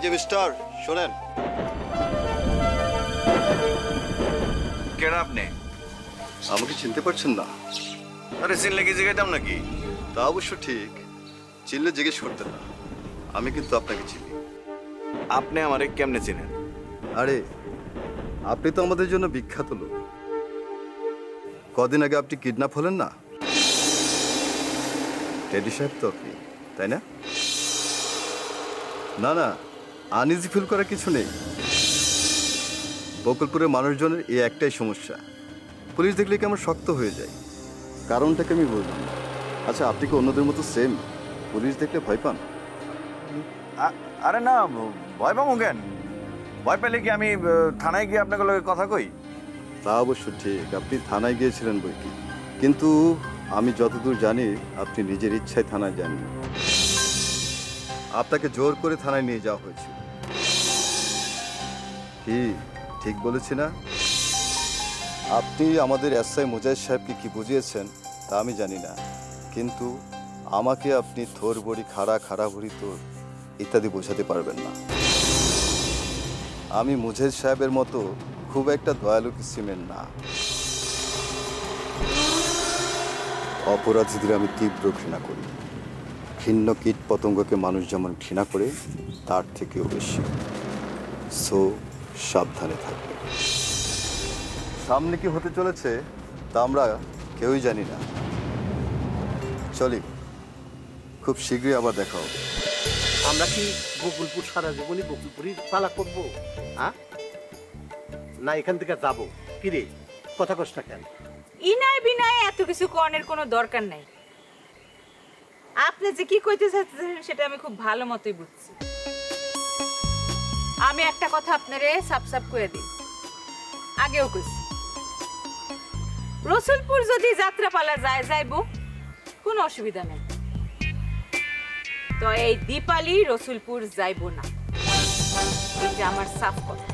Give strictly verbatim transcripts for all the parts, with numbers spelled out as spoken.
যে মিস্টার শোনেন, কেডা আপনি? আমাকে চিনতে পারছেন না? আরে চিনলে কি জিজ্ঞাইতাম নাকি? তা অবশ্য ঠিক, চিনলে জিজ্ঞেস করতেন না। আমি কিন্তু আপনাকে চিনি। আপনি আমারে কেমনে চিনেন? আরে আপনি তো আমাদের জন্য বিখ্যাত লোক। কদিন আগে আপনি কিডন্যাপ হলেন না? টেডি সাহেব তো আপনি, তাই না? না না, আনইজি ফিল করার কিছু নেই। বকুলপুরের মানুষজনের এই একটাই সমস্যা, পুলিশ দেখলে কেমন শক্ত হয়ে যায়। কারণটাকে আমি বললাম না। আচ্ছা, আপনি কি অন্যদের মতো সেম পুলিশ দেখলে ভয় পান? আরে না, ভয় পাবো কেন? ভয় পেলে কি আমি থানায় গিয়ে আপনাকে লগে কথা কই? তা অবশ্য ঠিক, আপনি থানায় গিয়েছিলেন বই কি, কিন্তু আমি যতদূর জানি আপনি নিজের ইচ্ছায় থানায় যাননি। আপনাকে জোর করে থানায় নিয়ে যাওয়া হয়েছিল। কি ঠিক বলেছি না? আপনি আমাদের এসআই মুজাহিদ সাহেবকে কি বুঝিয়েছেন তা আমি জানি না, কিন্তু আমাকে আপনি থোর বড়ি খাড়া খাড়া ভরি তোর ইত্যাদি বোঝাতে পারবেন না। আমি মুজাহিদ সাহেবের মতো খুব একটা দয়ালু কিসিমের না। অপরাধীদের আমি তীব্র ঘৃণা করি। ঘৃণ্য কীট পতঙ্গকে মানুষ যেমন ঘৃণা করে তার থেকেও বেশি। সো সাবধানে থাকবে। সামনে কি হতে চলেছে তা আমরা কেউই জানি না। চলি, খুব শীঘ্রই আবার দেখা হবে। আমরা কি বকুলপুর সারা জীবনই বকুলপুরই পালা করবো? হ্যাঁ, না এখান থেকে যাবো? কিরে কথা কষ্ট কেন? ইনায় বিনায় এত কিছু কর্ণের কোনো দরকার নাই। আপনি যে কি কইতে চাচ্ছেন সেটা আমি খুব ভালো মতোই বুঝছি। আমি একটা কথা আপনারে সাপ সাপ করে দিই, আগেও কইছি, রসুলপুর যদি যাত্রাপালা যায় যাইব, কোনো অসুবিধা নেই। তো এই দীপালি রসুলপুর যাইব না, এটা আমার সাফ কথা।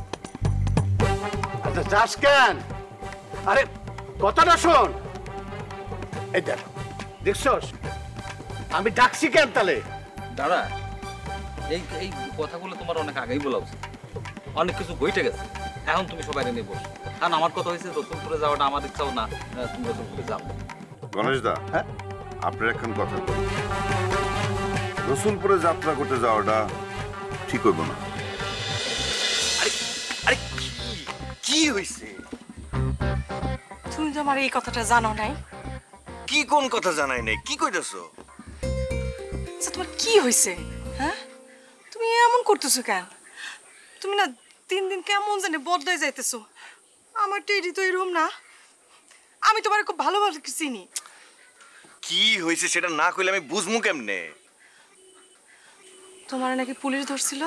আচ্ছা যাস কেন? আরে কথাটা শোন। এই দেখ, দেখছস আমি ডাকছি কেন তাহলে? দাঁড়া, এই এই কথাগুলো তোমার অনেক আগেই বলা উচিত। অনেক কিছু বইটে গেছে, এখন তুমি সবাই নিয়ে বসো। কারণ আমার কথা হয়েছে রসুলপুরে যাওয়াটা আমার ইচ্ছাও না, তুমি রসুলপুরে যাও। গণেশ দা, হ্যাঁ আপনার এখন কথা বলুন, রসুলপুরে যাত্রা করতে যাওয়াটা ঠিক হইব না। আরে আরে কি হইছে? তুমি তো আমার এই কথাটা জানো নাই। কি কোন কথা জানাই নাই? কি কইতাছো? আচ্ছা তোমার কি হইছে? হ্যাঁ, তুমি এমন করতেছো কেন? তুমি না দিন দিন কেমন জানি বদলাই যাইতেছো। আমার টেডি তো এরকম না। আমি তোমার খুব ভালোভাবে চিনি। কি হইছে সেটা না কইলে আমি বুঝমু কেমনে? তোমার নাকি পুলিশ ধরছিল?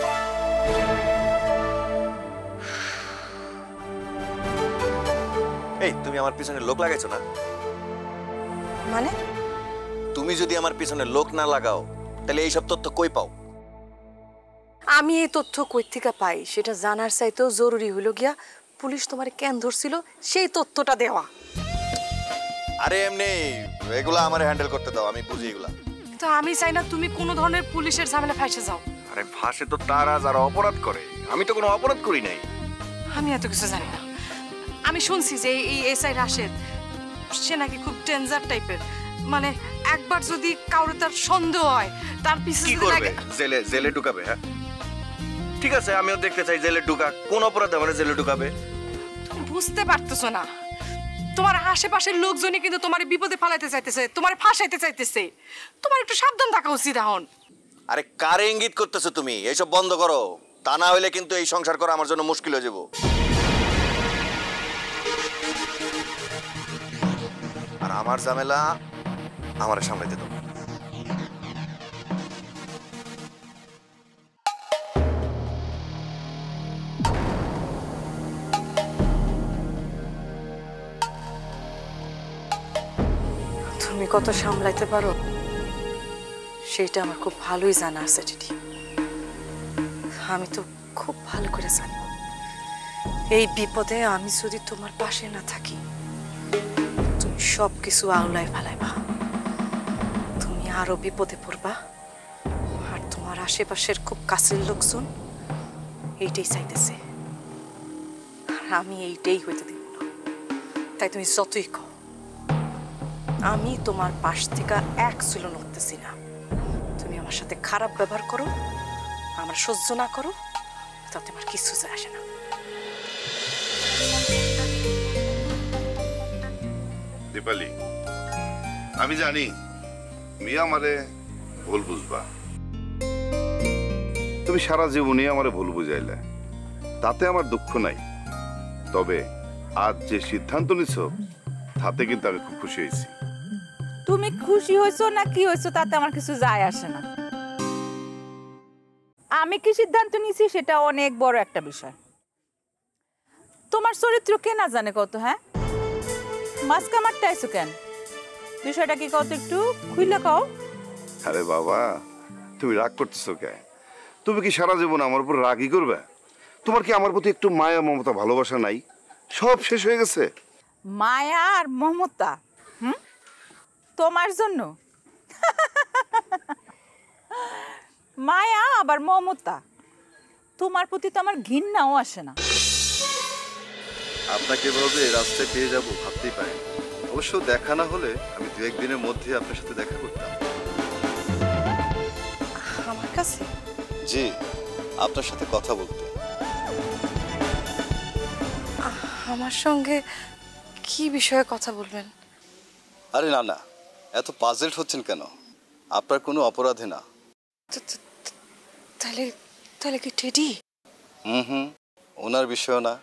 এই তুমি আমার পিছনে লোক লাগাইছো না? মানে তুমি যদি আমার পিছনে লোক না লাগাও তাহলে এই সব তথ্য কই পাও? আমি এই তথ্য কই থেকে পাই সেটা জানার চাইতেও জরুরি হলো গিয়া পুলিশ তোমারে কেন ধরছিল সেই তথ্যটা দেওয়া। আরে এমনি এগুলা আমারে হ্যান্ডেল করতে দাও, আমি বুঝি এগুলা। তো আমি চাই না তুমি কোনো ধরনের পুলিশের ঝামেলা ফাঁসে যাও। আরে ফাঁসে তো তারা যারা অপরাধ করে, আমি তো কোনো অপরাধ করি নাই। আমি এত কিছু জানি না। আমি শুনছি যে এই এসআই রাশেদ সে নাকি খুব ডেঞ্জার টাইপের, মানে একবার যদি কাউরে তার সন্দেহ হয় তার পিছে কি করবে? জেলে জেলে ঢুকাবে? হ্যাঁ ঠিক আছে, আমিও দেখতে চাই জেলে ঢুকা। কোন অপরাধে মানে জেলে ঢুকাবে? তুমি বুঝতে পারতেছো না, তোমার আশেপাশের লোকজনই কিন্তু তোমার বিপদে ফেলাইতে চাইতেছে, তোমার ফাঁসাইতে চাইতেছে। তোমার একটু সাবধান থাকা উচিত এখন। আরে কারে ইঙ্গিত করতেছো তুমি? এইসব বন্ধ করো, তা না হইলে কিন্তু এই সংসার করা আমার জন্য মুশকিল হয়ে যাবো। আর আমার ঝামেলা আমার সামলাইতে দাও। তুমি কত সামলাইতে পারো সেটা আমার খুব ভালোই জানা আছে টিটি। আমি তো খুব ভালো করে জানি এই বিপদে আমি যদি তোমার পাশে না থাকি তুমি সব কিছু আউলাই ফেলাইবা, তুমি আরো বিপদে পড়বা, আর তোমার আশেপাশের খুব কাছের লোকজন এইটাই চাইতেছে, আর আমি এইটাই হইতে দিব না। তাই তুমি যতই কও, আমি তোমার পাশ থেকে এক চুলো নড়তেছি না। তুমি আমার সাথে খারাপ ব্যবহার করো, আমার সহ্য না করো, তাতে আমার কিছু যায় আসে না। দীপালি, আমি জানি মিয়া আমারে ভুল বুঝবা। তুমি সারা জীবনে আমারে ভুল বুঝাইলে, তাতে আমার দুঃখ নাই। তবে আজ যে সিদ্ধান্ত নিছ তাতে কিন্তু আমি খুব খুশি হয়েছি। তুমি খুশি হয়েছো না কি হয়েছো তাতে আমার কিছু যায় আসে না। আমি কি সিদ্ধান্ত নিয়েছি সেটা অনেক বড় একটা বিষয়। তোমার চরিত্র কে না জানে কত, হ্যাঁ? মাস্কা মারতে আইছো কেন? বিষয়টা কি কত একটু খুইলা কও। আরে বাবা, তুমি রাগ করতেছো কে? তুমি কি সারা জীবন আমার উপর রাগই করবে? তোমার কি আমার প্রতি একটু মায়া মমতা ভালোবাসা নাই? সব শেষ হয়ে গেছে। মায়া আর মমতা হুম তোমার জন্য? মায়া আবার মমতা, তোমার প্রতি তো আমার ঘৃণাও আসে না। আপনাকে এভাবে রাস্তায় পেয়ে যাব ভাবতেই পারি। অবশ্য দেখা না হলে আমি দু একদিনের মধ্যে আপনার সাথে দেখা করতাম। আমার কাছে? জি, আপনার সাথে কথা বলতে। আমার সঙ্গে কি বিষয়ে কথা বলবেন? আরে না না, এত পাজেলড হচ্ছেন কেন? আপনার কোনো অপরাধে না। তাহলে তাহলে কি টেডি? হুম হুম ওনার বিষয় না।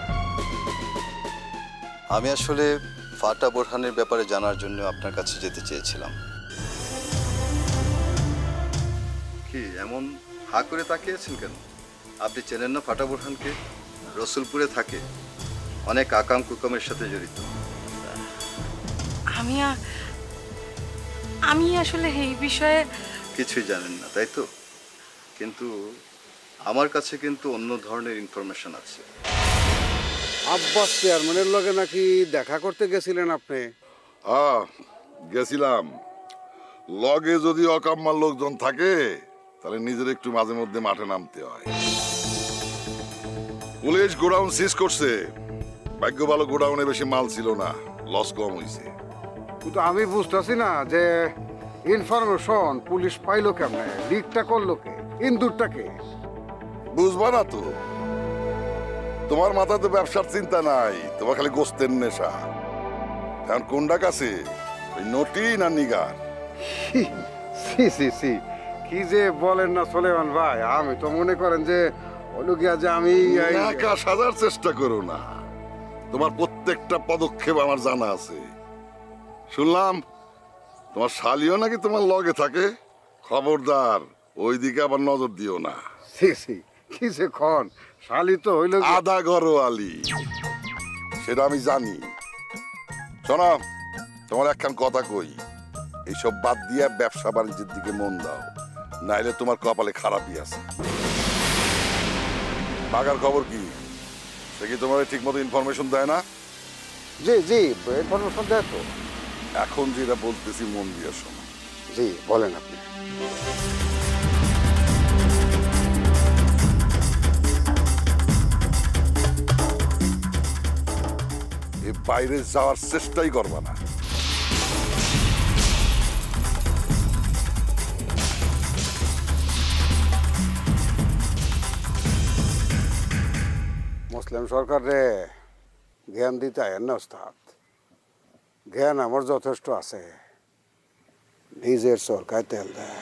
আমি আসলে ফাটা বোরহানের ব্যাপারে জানার জন্য আপনার কাছে যেতে চেয়েছিলাম। কি এমন হা করে তাকিয়েছেন কেন? আপনি চেনেন না ফাটা বোরহানকে? রসুলপুরে থাকে, অনেক আকাম কুকামের সাথে জড়িত। আমি আমি আসলে এই বিষয়ে কিছুই জানেন না, তাই তো? কিন্তু আমার কাছে কিন্তু অন্য ধরনের ইনফরমেশন আছে। আব্বাস চেয়ারম্যানের লগে নাকি দেখা করতে গেছিলেন আপনি? হ্যাঁ গেছিলাম। লগে যদি অকাম্মার লোকজন থাকে তাহলে নিজের একটু মাঝে মধ্যে মাঠে নামতে হয়। পুলিশ গোডাউন সিজ করছে। ভাগ্য ভালো গোডাউনে বেশি মাল ছিল না, লস কম হয়েছে। কিন্তু আমি বুঝতেছি না যে ইনফরমেশন পুলিশ পাইলো কেমনে, লিকটা করলো কে, ইন্দুরটাকে? বুঝবা না তো, তোমার মাথায় তো ব্যবসার চিন্তা নাই, তোমার খালি গোস্তের নেশা। এখন কোনটা কাছে, ওই নটি না নিগার? সি সি সি কি যে বলেন না সোলেমান ভাই, আমি তো মনে করেন যে ওলুকিয়া যে আমি নাকা সাজার চেষ্টা করো না। তোমার প্রত্যেকটা পদক্ষেপ আমার জানা আছে। শুনলাম তোমার শালিও নাকি তোমার লগে থাকে। খবরদার ওই দিকে আবার নজর দিও না। সি সি কি যে খন, শালি তো হইল আদা ঘরোয়ালি, সেটা আমি জানি। শোনো, তোমার একখান কথা কই, এইসব বাদ দিয়ে ব্যবসা বাণিজ্যের দিকে মন দাও, নাইলে তোমার কপালে খারাপই আছে। বাগার খবর কি? সে কি তোমার ঠিক মতো ইনফরমেশন দেয় না? জি জি ইনফরমেশন দেয় তো। এখন যেটা বলতেছি মন দিয়ে শোনো। জি বলেন আপনি। এই বাইরে যাওয়ার চেষ্টাই করবা না। মুসলিম সরকারে জ্ঞান দিতে আয়েন না ওস্তাদ, জ্ঞান আমার যথেষ্ট আছে। নিজের সরকার তেল দেয়।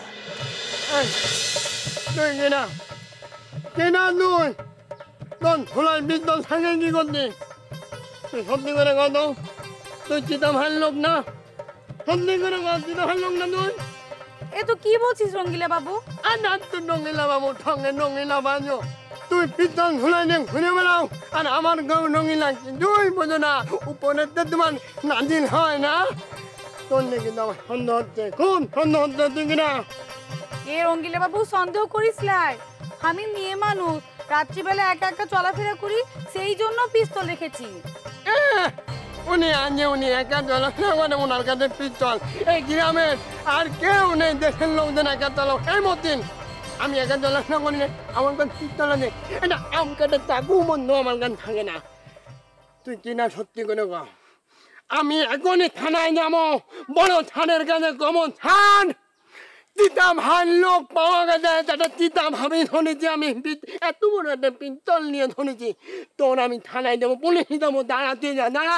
তুই খোলার বিদ্যল থাকে কি করতে? তুই সত্যি করে কত তুই চিতা ভাল লোক না? সত্যি করে কত চিতা ভাল লোক না তুই? এ তো কি বলছিস রঙ্গিলা বাবু? আর না তুই রঙ্গিলা বাবু ঠঙ্গে রঙ্গিলা বাজো। তুই পিস্তল খোলাই নিয়ে ঘুরে বেড়াও আর আমার গাঁও রঙ্গিলা দুই বোঝো না। উপরে তোমার নাজিল হয় না? তোর নাকি আমার সন্দেহ হচ্ছে, খুব সন্দেহ হচ্ছে। তুই কিনা এ রঙ্গিলা বাবু সন্দেহ করিস লাই, আমি মেয়ে মানুষ, রাত্রিবেলা একা একা চলাফেরা করি, সেই জন্য পিস্তল রেখেছি। উনি আনছে, উনি একা চলাফেরা করে, ওনার কাছে পিস্তল। এই গ্রামের আর কেউ নেই, দেশের লোকজন একা চলো। এই মতিন আমি একা চলাফেরা করি না আমার গান চিত্তলা নেই এটা আম কাটা চাকু বন্ধ আমার গান থাকে না তুই কিনা সত্যি করে গা আমি এখনই থানায় যাবো বড় থানের কাছে কমন থান তিতা ভাই লোক পাওয়া গেছে যেটা তিতা ভাবি ধরেছি আমি এত বড় একটা পিস্তল নিয়ে ধরেছি তোর আমি থানায় যাবো পুলিশ যাবো দাঁড়াতে যা দাঁড়া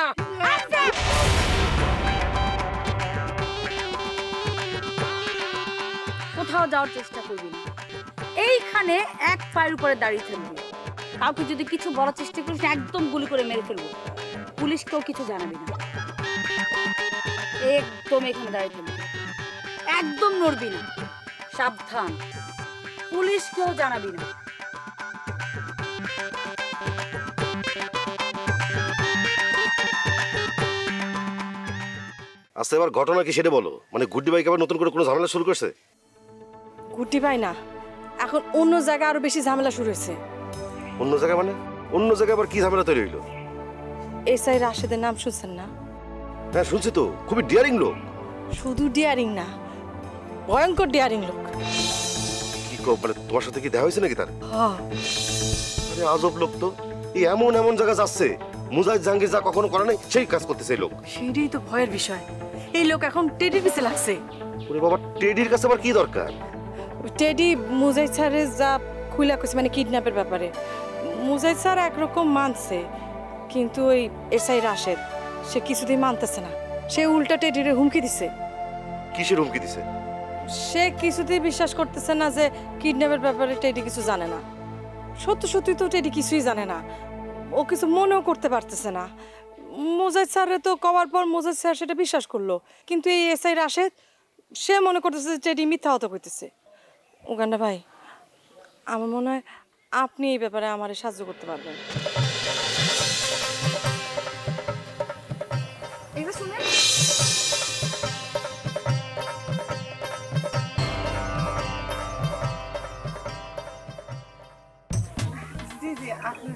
কোথাও যাওয়ার চেষ্টা করবি না এইখানে এক পায়ের উপরে দাঁড়িয়ে থাকবি কাউকে যদি কিছু বলার চেষ্টা করিস একদম গুলি করে মেরে ফেলবো পুলিশকেও কিছু জানাবি না একদম এখানে দাঁড়িয়ে থাকবি একদম নড়বি না সাবধান পুলিশকেও জানাবি না আচ্ছা এবার ঘটনা কি সেটা বলো মানে গুড্ডি ভাই আবার নতুন করে কোনো ঝামেলা শুরু করছে গুটি পাই না এখন অন্য জায়গায় আরো বেশি ঝামেলা শুরু হয়েছে অন্য জায়গায় মানে অন্য জায়গায় আবার কি ঝামেলা তৈরি হইলো এসআই রাশেদের নাম শুনছেন না হ্যাঁ শুনছি তো খুবই ডিয়ারিং লোক শুধু ডিয়ারিং না ভয়ঙ্কর ডিয়ারিং লোক কি কো মানে তোমার সাথে কি দেখা হয়েছে নাকি তার হ্যাঁ আরে আজব লোক তো এই এমন এমন জায়গা যাচ্ছে মুজাহিদ জাহাঙ্গীর যা কখনো করে নাই সেই কাজ করতেছে এই লোক সেটাই তো ভয়ের বিষয় এই লোক এখন টেডির পিছে লাগছে ওরে বাবা টেডির কাছে আবার কি দরকার টেডি মুজাহিদ স্যারের যা খুইলা কইছে মানে কিডন্যাপের ব্যাপারে মুজাহিদ স্যার একরকম মানছে কিন্তু ওই এসআই রাশেদ সে কিছুতেই মানতেছে না সে উল্টা টেডিরে হুমকি দিছে কিসের হুমকি দিছে সে কিছুতেই বিশ্বাস করতেছে না যে কিডন্যাপের ব্যাপারে টেডি কিছু জানে না সত্যি সত্যি তো টেডি কিছুই জানে না ও কিছু মনেও করতে পারতেছে না মুজাহিদ স্যারের তো কওয়ার পর মুজাহিদ স্যার সেটা বিশ্বাস করলো কিন্তু এই এসআই রাশেদ সে মনে করতেছে যে টেডি মিথ্যা হতে কইতেছে উগান্ডা ভাই আমার মনে হয় আপনি এই ব্যাপারে আমার সাহায্য করতে পারবেন জি জি আপনি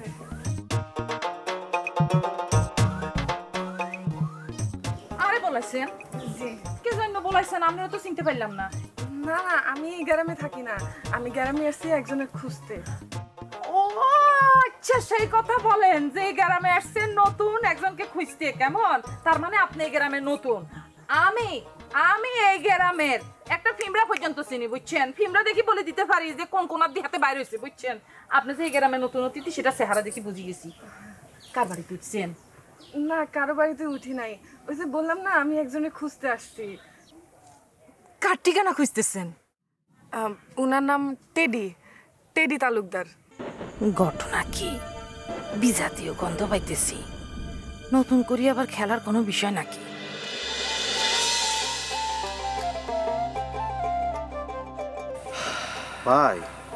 আরে বলাইছেন জি কে জন্য বলাইছেন আমরা তো চিনতে পারলাম না না না আমি গ্রামে থাকি না আমি গ্রামে আসছি একজনের খুঁজতে ও আচ্ছা সেই কথা বলেন যে এই গ্রামে আসছেন নতুন একজনকে খুঁজতে কেমন তার মানে আপনি এই গ্রামে নতুন আমি আমি এই গ্রামের একটা ফিমরা পর্যন্ত চিনি বুঝছেন ফিমরা দেখি বলে দিতে পারি যে কোন কোন আদি হাতে বাইরে হয়েছে বুঝছেন আপনি যে এই গ্রামে নতুন অতিথি সেটা চেহারা দেখি বুঝে গেছি কার বাড়িতে উঠছেন না কারো বাড়িতে উঠি নাই ওই যে বললাম না আমি একজনের খুঁজতে আসছি কার ঠিকানা খুঁজতেছেন ওনার নাম টেডি টেডি তালুকদার ঘটনা কি বিজাতীয় গন্ধ পাইতেছি নতুন করে আবার খেলার কোনো বিষয় নাকি ভাই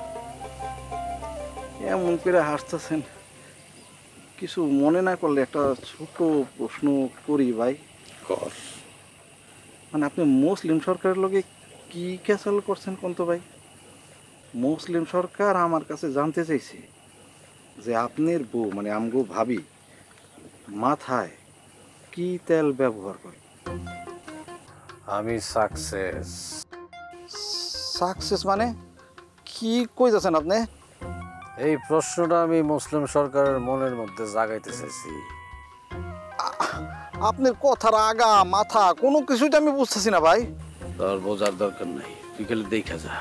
এমন করে হাসতেছেন কিছু মনে না করলে একটা ছোট প্রশ্ন করি ভাই কর মানে আপনি মুসলিম সরকারের লগে কি ক্যাসাল করছেন কোন তো ভাই মুসলিম সরকার আমার কাছে জানতে চাইছে যে আপনার বউ মানে আমগো ভাবি মাথায় কি তেল ব্যবহার করে আমি সাকসেস সাকসেস মানে কি কই যাচ্ছেন আপনি এই প্রশ্নটা আমি মুসলিম সরকারের মনের মধ্যে জাগাইতে চাইছি আপনার কথার আগা মাথা কোনো কিছুই তো আমি বুঝতেছি না ভাই তোর বোঝার দরকার নাই তুই খালি দেখা যা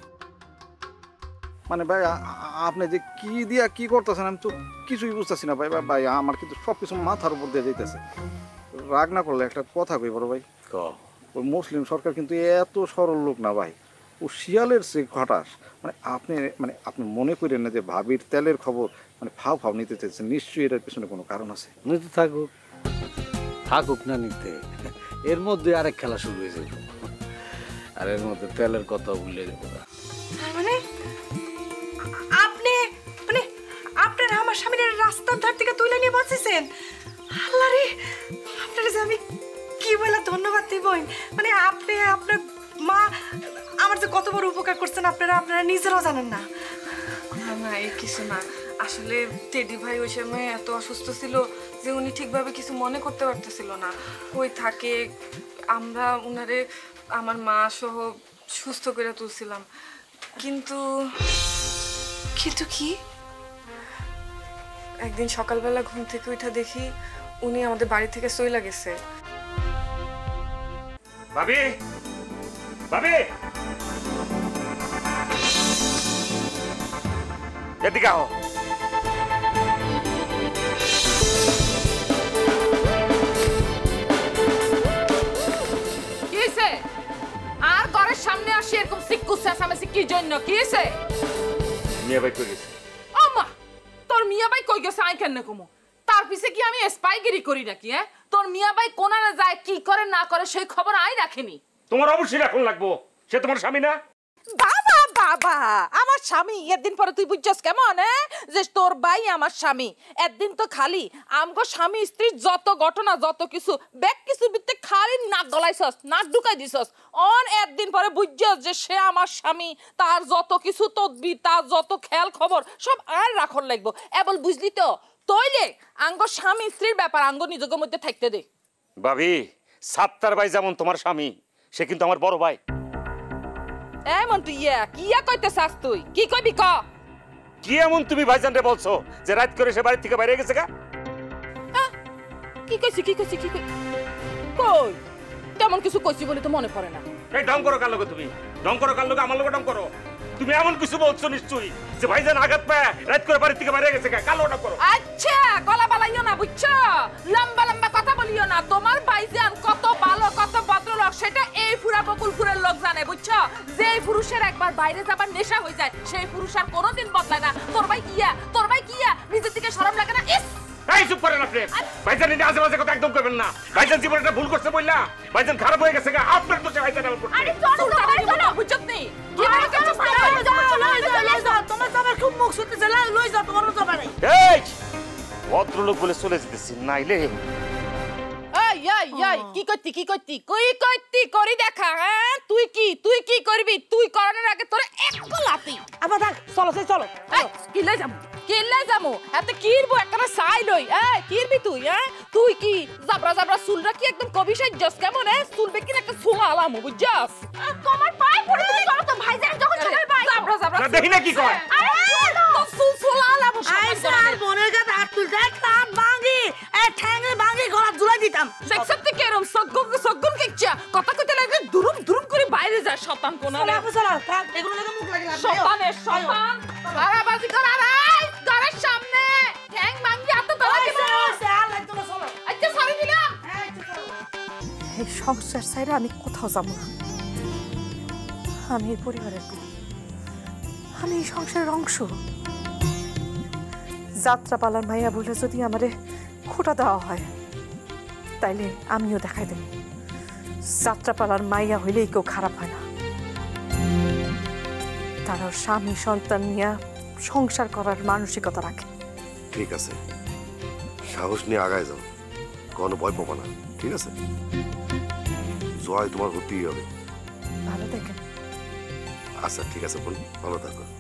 মানে ভাই আ- আ- আপনি যে কি দিয়া কি করতেছেন আমি তো কিছুই বুঝতেছি না ভাই ভাই ভাই আমার কিন্তু সব কিছু মাথার উপর দিয়ে যাইতেছে রাগ না করলে একটা কথা কই বড় ভাই ক ওই মুসলিম সরকার কিন্তু এত সরল লোক না ভাই ও শিয়ালের সে ঘটাস মানে আপনি মানে আপনি মনে করেন না যে ভাবির তেলের খবর মানে ফাও ফাও নিতে চাইছেন নিশ্চয়ই এটার পিছনে কোনো কারণ আছে নিতে থাকুক থাকুক না নিতে এর মধ্যে আরেক খেলা শুরু হয়ে যাবে আর এর মধ্যে তেলের কথা ভুলে যাবো না মানে আপনি মানে আপনার আমার স্বামীর রাস্তার ধার থেকে তুলে নিয়ে বসেছেন আল্লাহ রে আপনার যে আমি কি বলে ধন্যবাদ দিবই মানে আপনি আপনার মা আমার যে কত বড় উপকার করছেন আপনারা আপনারা নিজেরাও জানেন না না না এই কিছু না আসলে টেডি ভাই ওই সময় এত অসুস্থ ছিল যে উনি ঠিকভাবে কিছু মনে করতে পারতেছিল না কই থাকে আমরা উনারে আমার মা সহ সুস্থ করে তুলছিলাম কিন্তু কিন্তু কি? একদিন সকালবেলা ঘুম থেকে উঠা দেখি উনি আমাদের বাড়ি থেকে চইলা গেছে। ভাবি ভাবি এদিকে আও। কিসে আর ঘরের সামনে আসি এরকম সিক্কু চেঁচামেচি কি জন্য? কিসে? মিয়া ভাই কই গেছে? আমা তোর মিয়া ভাই কই গেছে? আই কেন কমু? তার পিছে কি আমি স্পাইগিরি করি নাকি? হ্যাঁ, তোর মিয়া ভাই কোনারে যায় কি করে না করে সেই খবর আই রাখিনি। তোমার অবশ্যই রাখুন লাগবো, সে তোমার স্বামী না? বাবা বাবা, আমার স্বামী একদিন পরে তুই বুঝছস কেমন? হ্যাঁ, যে তোর ভাই আমার স্বামী। একদিন তো খালি আমগো স্বামী স্ত্রীর যত ঘটনা যত কিছু ব্যাক কিছু বিতে খালি নাক গলাইছস, নাক ঢুকাই দিছস। অন একদিন পরে বুঝছস যে সে আমার স্বামী, তার যত কিছু তদবির, তার যত খেয়াল খবর সব আর রাখন লাগবো। এবল বুঝলি তো? তইলে আঙ্গ স্বামী স্ত্রীর ব্যাপার আঙ্গ নিজের মধ্যে থাকতে দে। ভাবি, সাত্তার ভাই যেমন তোমার স্বামী, সে কিন্তু আমার বড় ভাই। এমন তুই ইয়া কিয়া কইতে চাস? তুই কি কইবি ক? কি এমন তুমি ভাইজান রে বলছো যে রাত করে সে বাড়ি থেকে বাইরে গেছে? গা কি কইছি কি কইছি কি কই কই তেমন কিছু কইছি বলে তো মনে পড়ে না। এই ঢং করো কার লগে? তুমি ঢং করো কার লগে? আমার লগে ঢং করো। তুমি এমন কিছু বলছো নিশ্চয়ই যে ভাইজান আঘাত পায় রাত করে বাড়ি থেকে বাইরে গেছে। কালো ঢং করো। আচ্ছা, গলা বালাইও না বুঝছো, লম্বা লম্বা কথা বলিও না। তোমার ভাইজান কত ভালো কত ভদ্রলোক সেটা এই পুরা বকুলপুরের লোক জানে বুঝছো। যে পুরুষের একবার বাইরে যাবার নেশা হয়ে যায় সেই পুরুষ আর কোনোদিন বদলায় না। তোর ভাই কিয়া তোর ভাই কিয়া নিজের দিকে শরম লাগে না? ইস এই চুপ করেন আপনি। ভাইজান এটা আজে বাজে কথা একদম করবেন না। ভাইজান জীবনে একটা ভুল করছে বললা ভাইজান খারাপ হয়ে গেছে। আপনার দোষে ভাইজান এমন করছে। আরে চলো চলো বুঝছত নেই কি মনে করছো? লই যাও লই যাও লই যাও, তোমার যাবার খুব মুখ শুনতেছে। লই যাও, তোমার যাবার নাই। এই ভদ্রলোক বলে চলে যেতেছি, নাইলে এই এই এই কি করতি কি করতি কই করতি করি দেখা। হ্যাঁ, তুই কি তুই কি করবি? তুই করণের আগে তোর এক লাতি। আবার থাক, চলো চলো। এই কি লই যাম কি লই যামু? এত কিরবো একটা সাই লই। এই কিরবি তুই? হ্যাঁ, তুই কি জাবরা জাবরা চুল রাখি একদম কবি সাইজস কেমন? হ্যাঁ, চুল বেকি একটা ছোঁয়া আলামু বুঝছস। তোমার পায়ে পড়ে তুমি চলো তো ভাইজান যখন চলে পাই জাবরা জাবরা না দেখি না কি কয়। আরে তো চুল ছোঁয়া আলামু। আই স্যার মনের কাছে হাত তুল দেখ কান ভাঙি এ ঠ্যাঙ্গে ভাঙি গলা ঝুলাই দিতাম। সেক্সতে কেরম সগগুন সগগুন কিচ্ছা কথা কইতে লাগে দুরুম দুরুম করে বাইরে যায় শয়তান কোনা। চলো চলো থাক, এগুলো লাগে মুখ লাগে না। শয়তানের শয়তান হারাবাজি কর। আরে ঘরের সামনে ঠ্যাং ভাঙি এত দলা দিব। আল্লাহ তুমি চলো। আচ্ছা সরি দিলাম। এই সংসার ছাইরা আমি কোথাও যাব না। আমি এই পরিবারের বউ, আমি এই সংসারের অংশ। যাত্রাপালার মাইয়া বলে যদি আমারে খোটা দেওয়া হয় তাইলে আমিও দেখাই দেব যাত্রাপালার মাইয়া হইলেই কেউ খারাপ হয় না। তারাও স্বামী সন্তান নিয়ে সংসার করার মানসিকতা রাখে। ঠিক আছে, সাহস নিয়ে আগায় যাও, কোনো ভয় পাবো না। ঠিক আছে, জয় তোমার হতেই হবে। ভালো দেখেন। আচ্ছা ঠিক আছে বোন, ভালো থাকো।